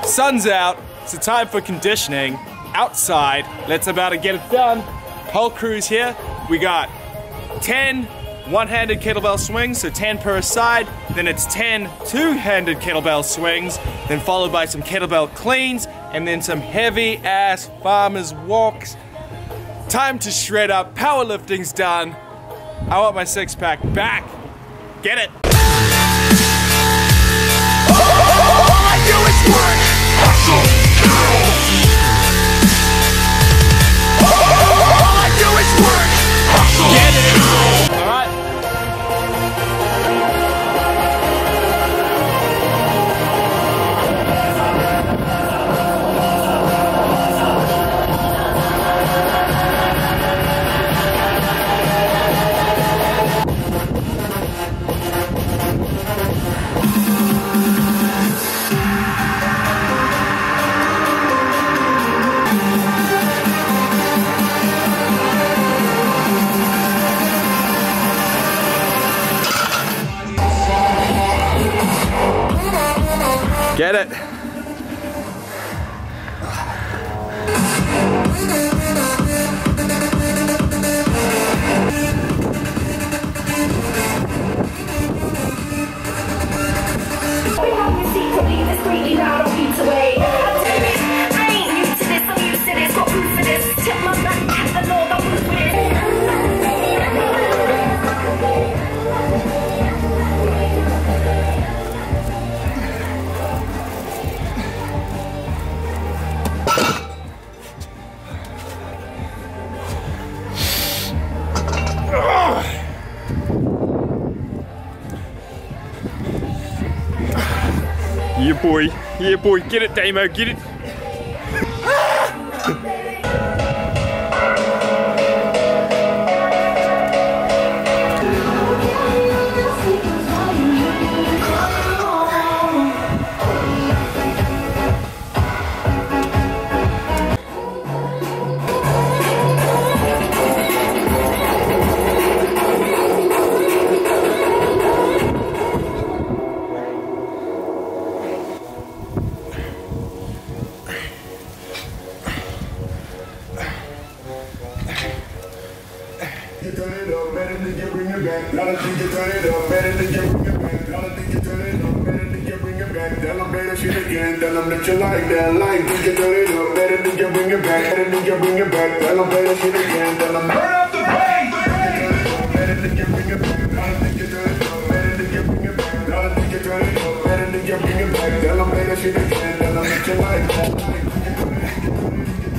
Sun's out, so time for conditioning. Outside, let's about to get it done. Whole crew's here. We got 10 one-handed kettlebell swings, so 10 per side. Then it's 10 two-handed kettlebell swings, then followed by some kettlebell cleans, and then some heavy-ass farmer's walks. Time to shred up. Powerlifting's done. I want my six-pack back. Get it. All I do is work, hustle, all I do is work, hustle, get it. All right. Get it. Yeah boy, get it Damo, get it. You turn it up, better than you bring it back. Now that you turn it up, better than you bring it back. Now that you turn it up, better than you bring it back. Tell them better shit again, tell them that you like that. Like you turn it up, better than you bring it back. Better than you bring it back. Tell them better shit again, tell them turn up the bass. Better than you bring it back. Now that you turn it up, better than you bring it back. Now that you turn it up, better than you bring it back. Tell them better shit again, tell them that you like that.